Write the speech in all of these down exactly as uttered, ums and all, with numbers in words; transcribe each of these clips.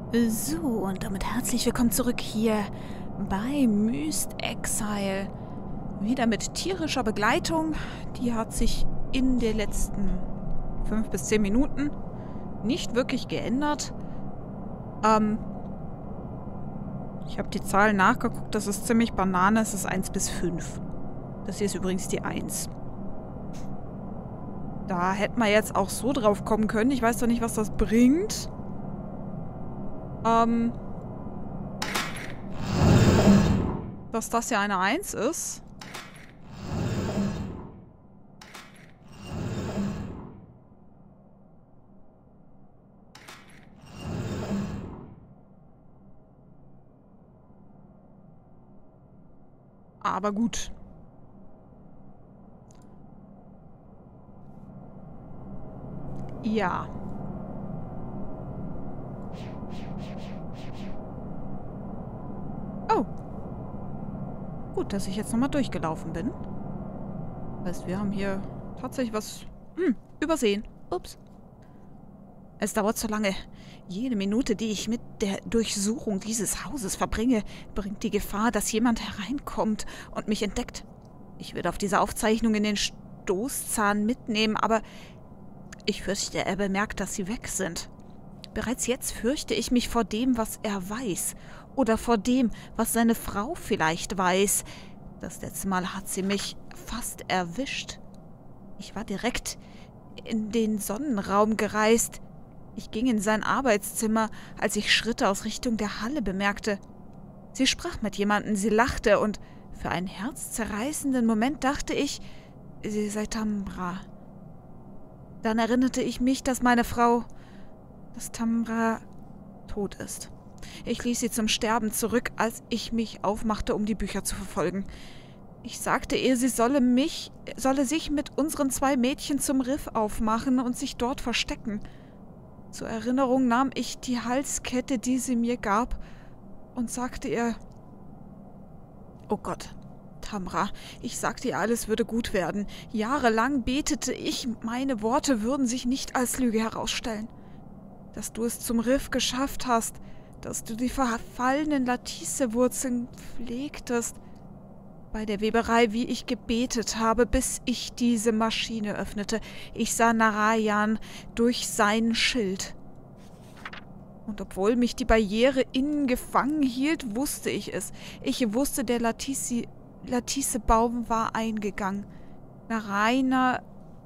So, und damit herzlich willkommen zurück hier bei Myst Exile. Wieder mit tierischer Begleitung. Die hat sich in den letzten fünf bis zehn Minuten nicht wirklich geändert. Ähm, ich habe die Zahlen nachgeguckt, das ist ziemlich Banane, es ist eins bis fünf. Das hier ist übrigens die eins. Da hätten wir jetzt auch so drauf kommen können. Ich weiß doch nicht, was das bringt. Ähm, dass das ja eine eins ist. Aber gut. Ja. Oh. Gut, dass ich jetzt nochmal durchgelaufen bin. Heißt, wir haben hier tatsächlich was hm, übersehen. Ups. Es dauert zu lange. Jede Minute, die ich mit der Durchsuchung dieses Hauses verbringe, bringt die Gefahr, dass jemand hereinkommt und mich entdeckt. Ich würde auf diese Aufzeichnung in den Stoßzahn mitnehmen, aber ich fürchte, er bemerkt, dass sie weg sind. Bereits jetzt fürchte ich mich vor dem, was er weiß. Oder vor dem, was seine Frau vielleicht weiß. Das letzte Mal hat sie mich fast erwischt. Ich war direkt in den Sonnenraum gereist. Ich ging in sein Arbeitszimmer, als ich Schritte aus Richtung der Halle bemerkte. Sie sprach mit jemandem, sie lachte und für einen herzzerreißenden Moment dachte ich, sie sei Tamra. Dann erinnerte ich mich, dass meine Frau, dass Tamra tot ist. Ich ließ sie zum Sterben zurück, als ich mich aufmachte, um die Bücher zu verfolgen. Ich sagte ihr, sie solle mich, solle sich mit unseren zwei Mädchen zum Riff aufmachen und sich dort verstecken. Zur Erinnerung nahm ich die Halskette, die sie mir gab, und sagte ihr, oh Gott, Tamra, ich sagte ihr, alles würde gut werden. Jahrelang betete ich, meine Worte würden sich nicht als Lüge herausstellen. Dass du es zum Riff geschafft hast, dass du die verfallenen Latisse-Wurzeln pflegtest, bei der Weberei, wie ich gebetet habe, bis ich diese Maschine öffnete. Ich sah Narayan durch seinen Schild. Und obwohl mich die Barriere innen gefangen hielt, wusste ich es. Ich wusste, der Latisse, Latisse-Baum war eingegangen. Narayana,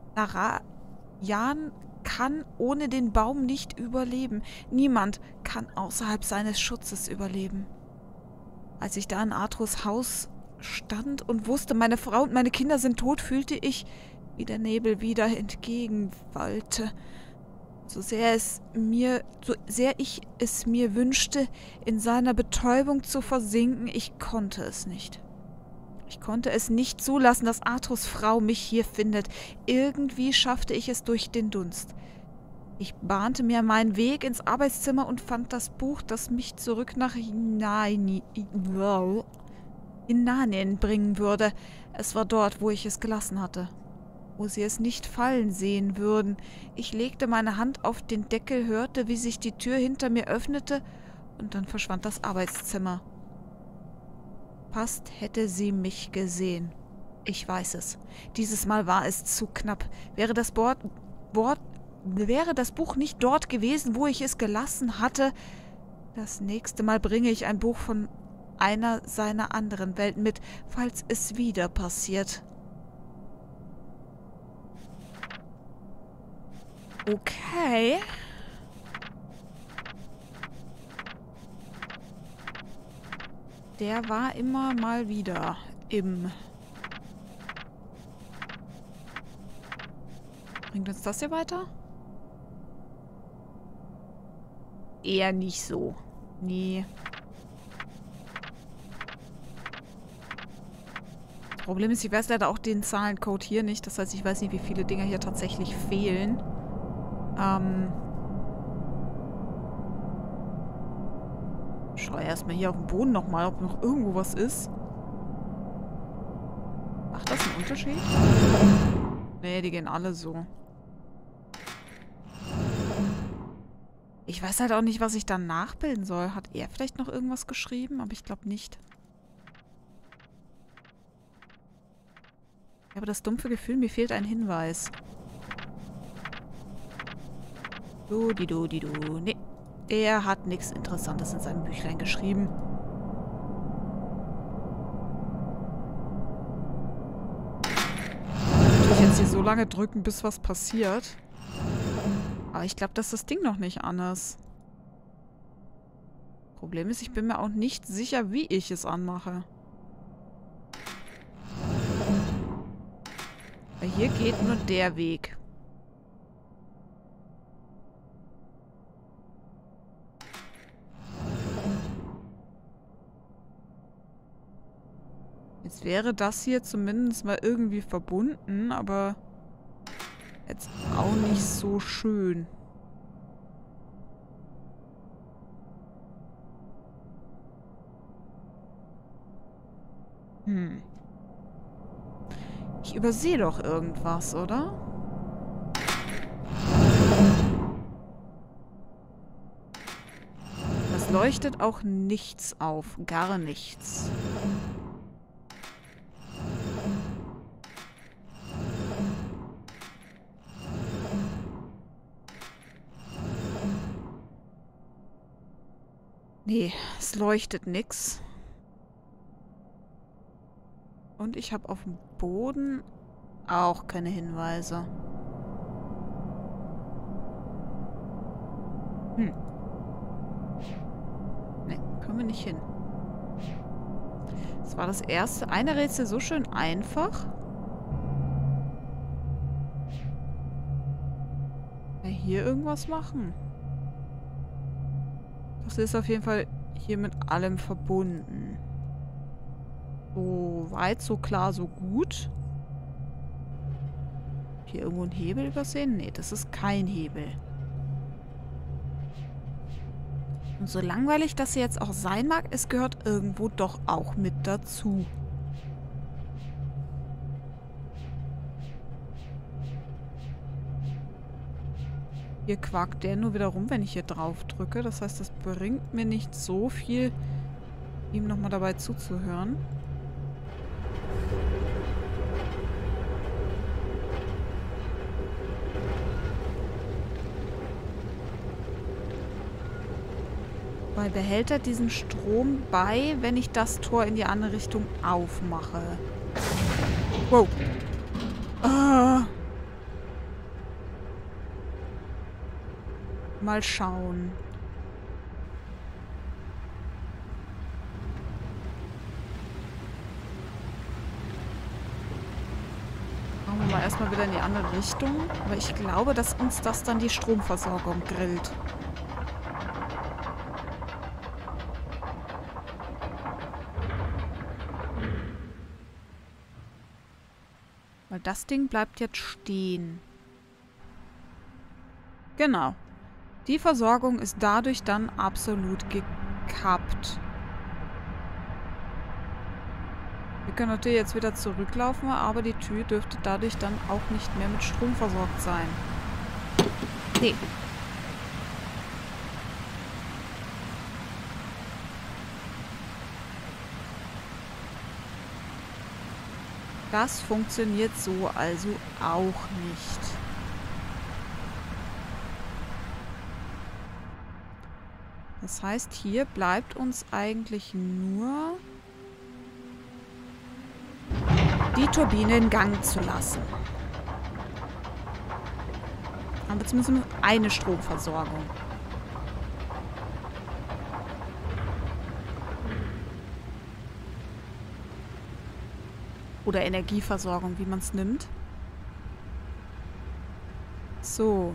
Narayan kann ohne den Baum nicht überleben. Niemand kann außerhalb seines Schutzes überleben. Als ich da in Arthurs Haus stand und wusste, meine Frau und meine Kinder sind tot, fühlte ich, wie der Nebel wieder entgegenwallte. So sehr es mir, so sehr ich es mir wünschte, in seiner Betäubung zu versinken, ich konnte es nicht. Ich konnte es nicht zulassen, dass Arthurs Frau mich hier findet. Irgendwie schaffte ich es durch den Dunst. Ich bahnte mir meinen Weg ins Arbeitszimmer und fand das Buch, das mich zurück nach Hinani, Hinanien bringen würde. Es war dort, wo ich es gelassen hatte. Wo sie es nicht fallen sehen würden. Ich legte meine Hand auf den Deckel, hörte, wie sich die Tür hinter mir öffnete, und dann verschwand das Arbeitszimmer. Fast hätte sie mich gesehen. Ich weiß es. Dieses Mal war es zu knapp. Wäre das Bord, Bord, wäre das Buch nicht dort gewesen, wo ich es gelassen hatte, das nächste Mal bringe ich ein Buch von einer seiner anderen Welten mit, falls es wieder passiert. Okay. Der war immer mal wieder im... Bringt uns das hier weiter? Eher nicht so. Nee. Das Problem ist, ich weiß leider auch den Zahlencode hier nicht. Das heißt, ich weiß nicht, wie viele Dinger hier tatsächlich fehlen. Ähm... Schau erstmal hier auf dem Boden nochmal, ob noch irgendwo was ist. Macht das einen Unterschied? Nee, die gehen alle so. Ich weiß halt auch nicht, was ich dann nachbilden soll. Hat er vielleicht noch irgendwas geschrieben? Aber ich glaube nicht. Ich habe das dumpfe Gefühl, mir fehlt ein Hinweis. Du, die du, die du. Nee. Er hat nichts Interessantes in seinem Büchlein geschrieben. Ich jetzt hier so lange drücken, bis was passiert. Aber ich glaube, dass das Ding noch nicht an ist. Problem ist, ich bin mir auch nicht sicher, wie ich es anmache. Weil hier geht nur der Weg. Jetzt wäre das hier zumindest mal irgendwie verbunden, aber jetzt auch nicht so schön. Hm. Ich übersehe doch irgendwas, oder? Das leuchtet auch nichts auf. Gar nichts. Nee, es leuchtet nix. Und ich habe auf dem Boden auch keine Hinweise. Hm. Ne, kommen wir nicht hin. Das war das erste. Eine Rätsel so schön einfach. Ja, hier irgendwas machen. Das ist auf jeden Fall hier mit allem verbunden. So weit, so klar, so gut. Hier irgendwo einen Hebel übersehen? Nee, das ist kein Hebel. Und so langweilig das jetzt auch sein mag, es gehört irgendwo doch auch mit dazu. Hier quakt der nur wieder rum, wenn ich hier drauf drücke. Das heißt, das bringt mir nicht so viel, ihm nochmal dabei zuzuhören. Weil behält er diesen Strom bei, wenn ich das Tor in die andere Richtung aufmache? Wow. Ah. Mal schauen. Machen wir mal erstmal wieder in die andere Richtung. Aber ich glaube, dass uns das dann die Stromversorgung grillt. Weil das Ding bleibt jetzt stehen. Genau. Die Versorgung ist dadurch dann absolut gekappt. Wir können natürlich jetzt wieder zurücklaufen, aber die Tür dürfte dadurch dann auch nicht mehr mit Strom versorgt sein. Nee. Das funktioniert so also auch nicht. Das heißt, hier bleibt uns eigentlich nur die Turbine in Gang zu lassen. Haben wir zumindest eine Stromversorgung. Oder Energieversorgung, wie man es nimmt. So.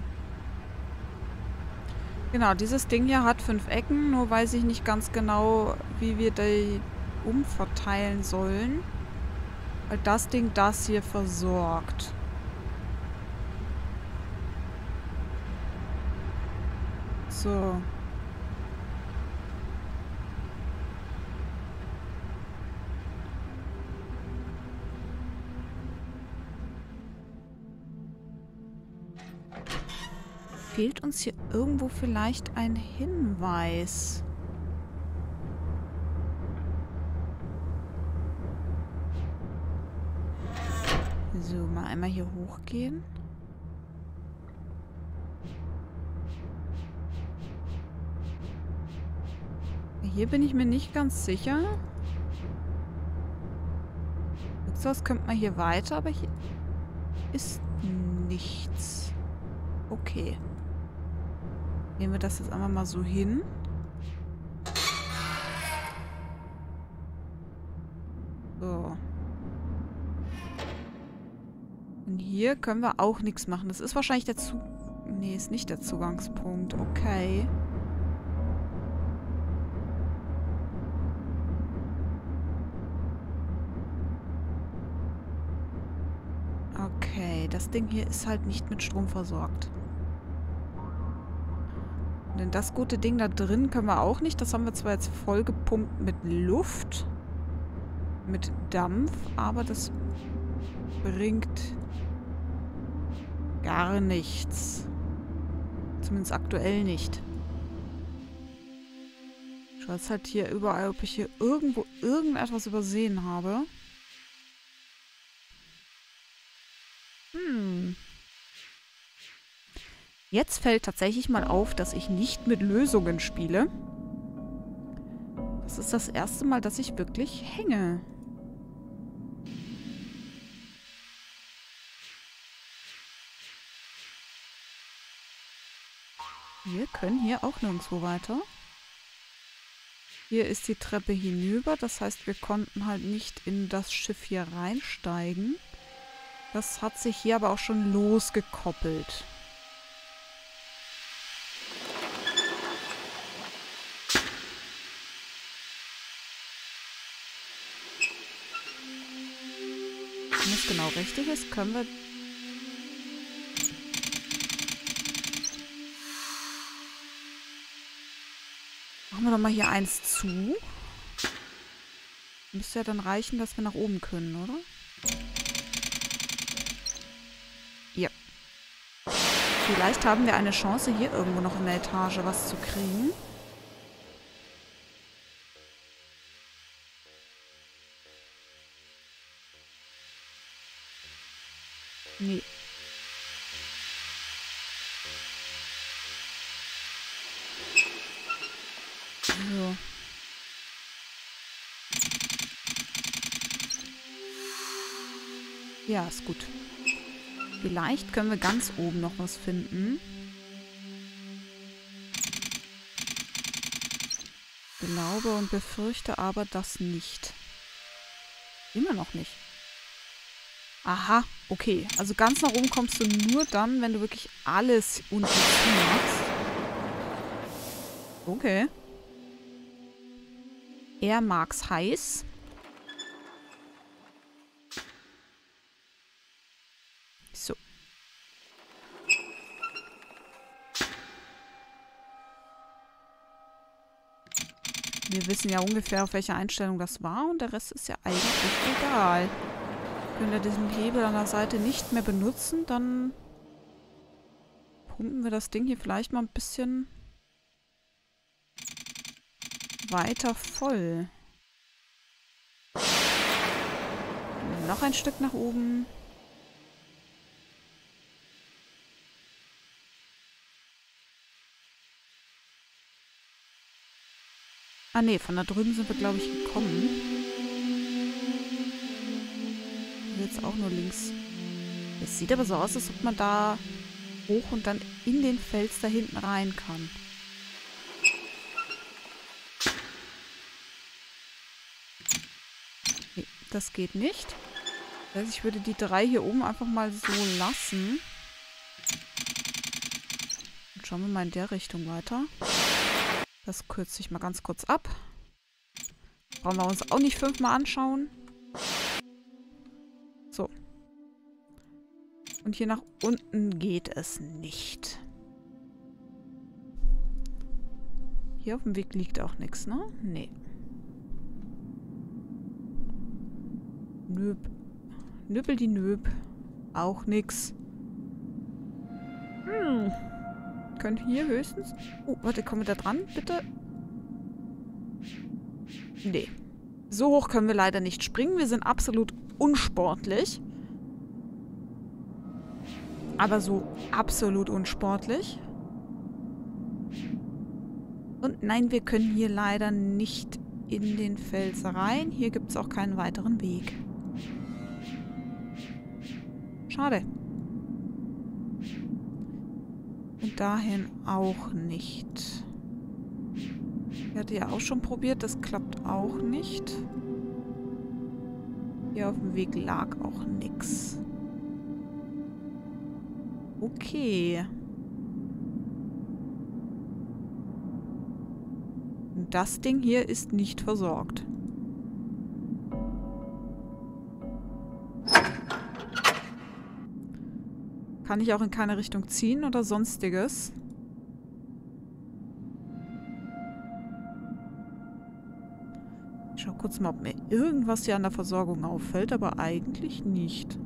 Genau, dieses Ding hier hat fünf Ecken, nur weiß ich nicht ganz genau, wie wir die umverteilen sollen. Weil das Ding das hier versorgt. So. fehlt uns hier irgendwo vielleicht ein Hinweis. So, mal einmal hier hochgehen. Hier bin ich mir nicht ganz sicher. Sonst könnte man hier weiter, aber hier ist nichts. Okay. Nehmen wir das jetzt einfach mal so hin. So. Und hier können wir auch nichts machen. Das ist wahrscheinlich der Zug... Nee, ist nicht der Zugangspunkt. Okay. Okay, das Ding hier ist halt nicht mit Strom versorgt. Denn das gute Ding da drin können wir auch nicht. Das haben wir zwar jetzt vollgepumpt mit Luft, mit Dampf, aber das bringt gar nichts. Zumindest aktuell nicht. Ich schaue jetzt halt hier überall, ob ich hier irgendwo irgendetwas übersehen habe. Hm. Jetzt fällt tatsächlich mal auf, dass ich nicht mit Lösungen spiele. Das ist das erste Mal, dass ich wirklich hänge. Wir können hier auch nirgendwo weiter. Hier ist die Treppe hinüber. Das heißt, wir konnten halt nicht in das Schiff hier reinsteigen. Das hat sich hier aber auch schon losgekoppelt. Wenn das genau richtig ist, können wir... Machen wir doch mal hier eins zu. Müsste ja dann reichen, dass wir nach oben können, oder? Ja. Vielleicht haben wir eine Chance, hier irgendwo noch in der Etage was zu kriegen. Nee. So. Ja, ist gut. Vielleicht können wir ganz oben noch was finden. Glaube und befürchte aber das nicht. Immer noch nicht. Aha, okay. Also ganz nach oben kommst du nur dann, wenn du wirklich alles unten zumachst. Okay. Er mag's heiß. So. Wir wissen ja ungefähr, auf welche Einstellung das war und der Rest ist ja eigentlich egal. Wenn wir diesen Hebel an der Seite nicht mehr benutzen, dann pumpen wir das Ding hier vielleicht mal ein bisschen weiter voll. Noch ein Stück nach oben. Ah ne, von da drüben sind wir, glaube ich, gekommen. Jetzt auch nur links. Es sieht aber so aus, als ob man da hoch und dann in den Fels da hinten rein kann. Nee, das geht nicht. Das heißt, ich würde die drei hier oben einfach mal so lassen. Und schauen wir mal in der Richtung weiter. Das kürze ich mal ganz kurz ab. Brauchen wir uns auch nicht fünfmal anschauen. So. Und hier nach unten geht es nicht. Hier auf dem Weg liegt auch nichts, ne? Nee. Nöp. Nöbel die Nöb. Auch nix. Hm. können hier höchstens... Oh, warte, kommen wir da dran, bitte? Nee. So hoch können wir leider nicht springen. Wir sind absolut unsportlich. Aber so absolut unsportlich. Und nein, wir können hier leider nicht in den Fels rein. Hier gibt es auch keinen weiteren Weg. Schade. Und dahin auch nicht. Ich hatte ja auch schon probiert, das klappt auch nicht. Hier auf dem Weg lag auch nichts. Okay. Und das Ding hier ist nicht versorgt. Kann ich auch in keine Richtung ziehen oder sonstiges? Ich schau kurz mal, ob mir irgendwas hier an der Versorgung auffällt, aber eigentlich nicht.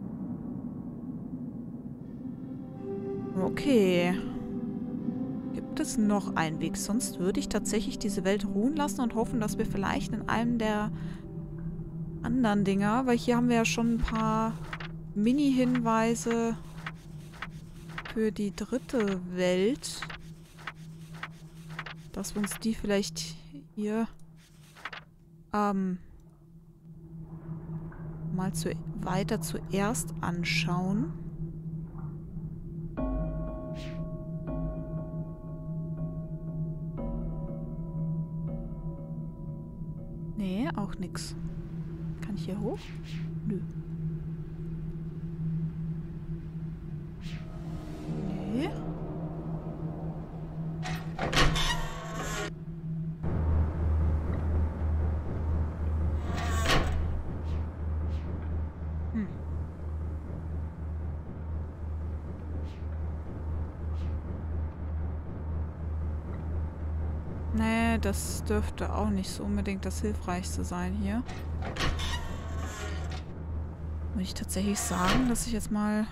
Okay. Gibt es noch einen Weg? Sonst würde ich tatsächlich diese Welt ruhen lassen und hoffen, dass wir vielleicht in einem der anderen Dinger, weil hier haben wir ja schon ein paar Mini-Hinweise für die dritte Welt, dass wir uns die vielleicht hier ähm, mal zu, weiter zuerst anschauen. Nee, auch nix. Kann ich hier hoch? Nö. Nee. Hm. Nee, das dürfte auch nicht so unbedingt das Hilfreichste sein hier. Muss ich tatsächlich sagen, dass ich jetzt mal,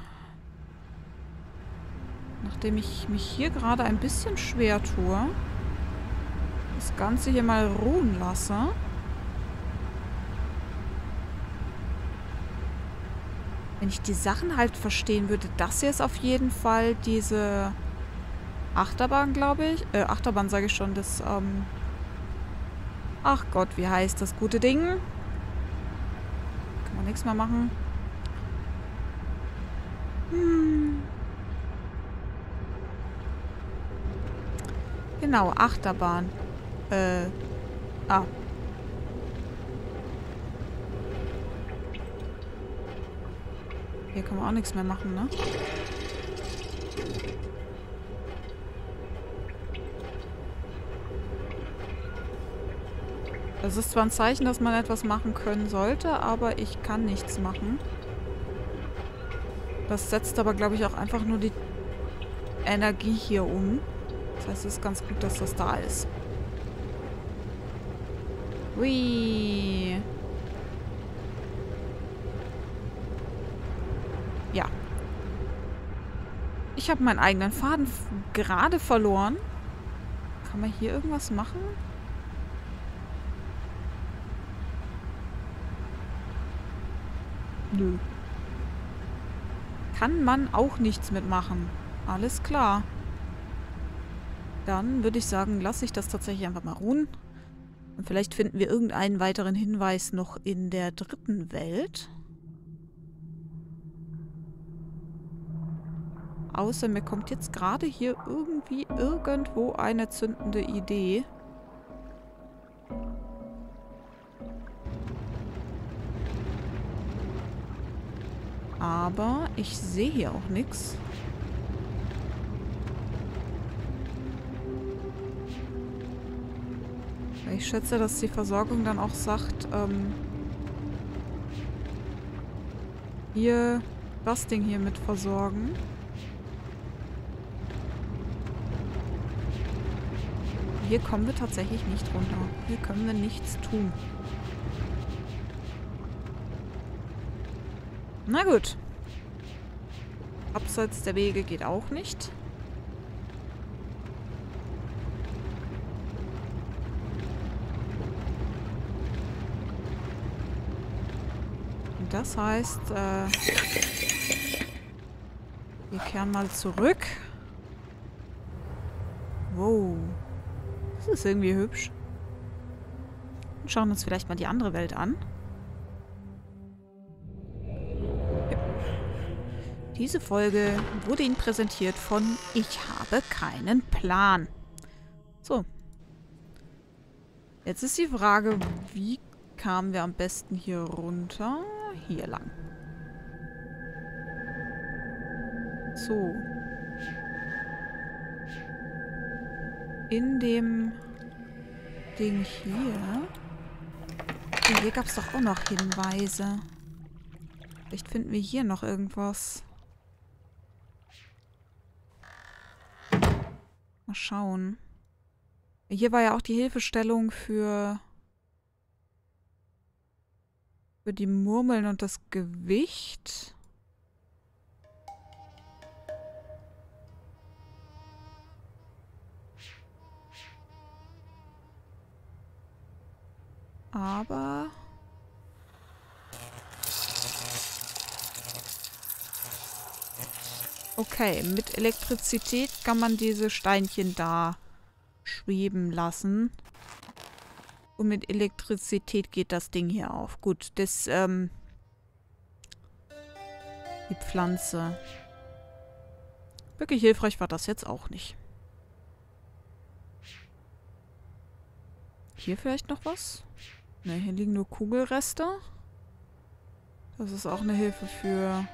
nachdem ich mich hier gerade ein bisschen schwer tue, das Ganze hier mal ruhen lasse. Wenn ich die Sachen halt verstehen würde, das hier ist auf jeden Fall diese Achterbahn, glaube ich. Äh, Achterbahn sage ich schon, das, ähm... Ach Gott, wie heißt das gute Ding? Kann man nichts mehr machen. Hm. Genau, Achterbahn. Äh, ah. Hier kann man auch nichts mehr machen, ne? Das ist zwar ein Zeichen, dass man etwas machen können sollte, aber ich kann nichts machen. Das setzt aber, glaube ich, auch einfach nur die Energie hier um. Das heißt, es ist ganz gut, dass das da ist. Hui. Ja. Ich habe meinen eigenen Faden gerade verloren. Kann man hier irgendwas machen? Nö. Kann man auch nichts mitmachen. Alles klar. Dann würde ich sagen, lasse ich das tatsächlich einfach mal ruhen. Und vielleicht finden wir irgendeinen weiteren Hinweis noch in der dritten Welt. Außer mir kommt jetzt gerade hier irgendwie irgendwo eine zündende Idee. Aber ich sehe hier auch nichts. Ich schätze, dass die Versorgung dann auch sagt, ähm, hier das Ding hier mit versorgen. Hier kommen wir tatsächlich nicht runter. Hier können wir nichts tun. Na gut. Abseits der Wege geht auch nicht. Das heißt, äh, wir kehren mal zurück. Wow. Das ist irgendwie hübsch. Und schauen uns vielleicht mal die andere Welt an. Ja. Diese Folge wurde Ihnen präsentiert von Ich habe keinen Plan. So. Jetzt ist die Frage, wie kamen wir am besten hier runter? Hier lang. So. In dem Ding hier. Hier gab es doch auch noch Hinweise. Vielleicht finden wir hier noch irgendwas. Mal schauen. Hier war ja auch die Hilfestellung für, für die Murmeln und das Gewicht. Aber... Okay, mit Elektrizität kann man diese Steinchen da schweben lassen. Und mit Elektrizität geht das Ding hier auf. Gut, das, ähm... die Pflanze. Wirklich hilfreich war das jetzt auch nicht. Hier vielleicht noch was? Ne, hier liegen nur Kugelreste. Das ist auch eine Hilfe für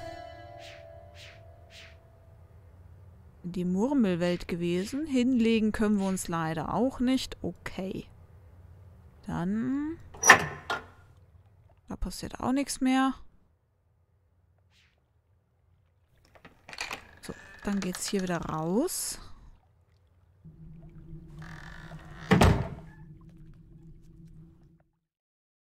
die Murmelwelt gewesen. Hinlegen können wir uns leider auch nicht. Okay. Dann... Da passiert auch nichts mehr. So, dann geht's hier wieder raus.